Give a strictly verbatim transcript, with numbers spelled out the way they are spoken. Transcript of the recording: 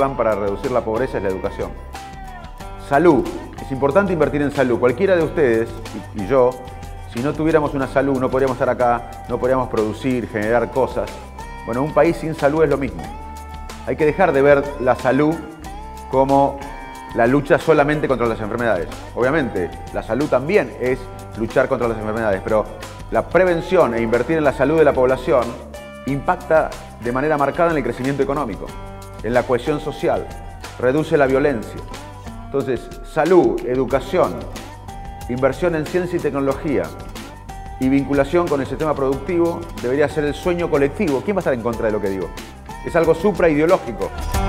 plan para reducir la pobreza es la educación. Salud. Es importante invertir en salud. Cualquiera de ustedes y, y yo, si no tuviéramos una salud, no podríamos estar acá, no podríamos producir, generar cosas. Bueno, un país sin salud es lo mismo. Hay que dejar de ver la salud como la lucha solamente contra las enfermedades. Obviamente, la salud también es luchar contra las enfermedades, pero la prevención e invertir en la salud de la población impacta de manera marcada en el crecimiento económico, en la cohesión social, reduce la violencia. Entonces, salud, educación, inversión en ciencia y tecnología y vinculación con el sistema productivo debería ser el sueño colectivo. ¿Quién va a estar en contra de lo que digo? Es algo supraideológico.